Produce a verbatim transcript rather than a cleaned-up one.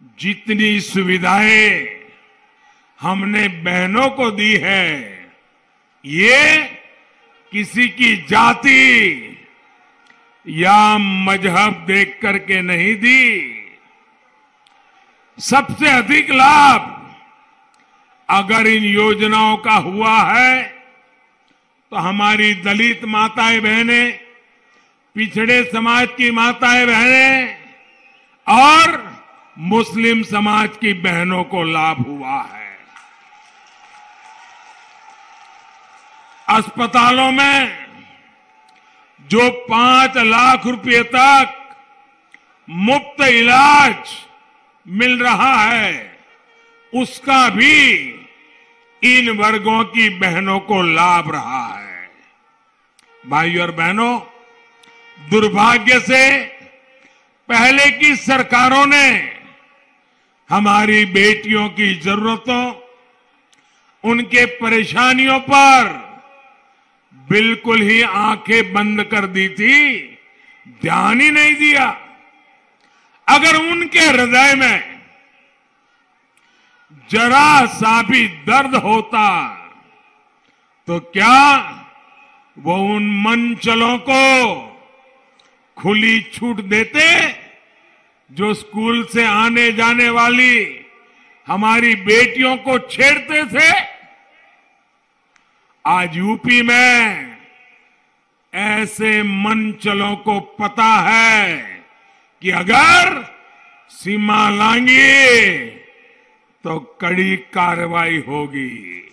जितनी सुविधाएं हमने बहनों को दी है, ये किसी की जाति या मजहब देख करके नहीं दी। सबसे अधिक लाभ अगर इन योजनाओं का हुआ है तो हमारी दलित माताएं बहनें, पिछड़े समाज की माताएं बहनें और मुस्लिम समाज की बहनों को लाभ हुआ है। अस्पतालों में जो पांच लाख रुपए तक मुफ्त इलाज मिल रहा है, उसका भी इन वर्गों की बहनों को लाभ रहा है। भाइयों और बहनों, दुर्भाग्य से पहले की सरकारों ने हमारी बेटियों की जरूरतों, उनके परेशानियों पर बिल्कुल ही आंखें बंद कर दी थी, ध्यान ही नहीं दिया। अगर उनके हृदय में जरा सा भी दर्द होता तो क्या वो उन मनचलों को खुली छूट देते जो स्कूल से आने जाने वाली हमारी बेटियों को छेड़ते थे? आज यूपी में ऐसे मनचलों को पता है कि अगर सीमा लांघी तो कड़ी कार्रवाई होगी।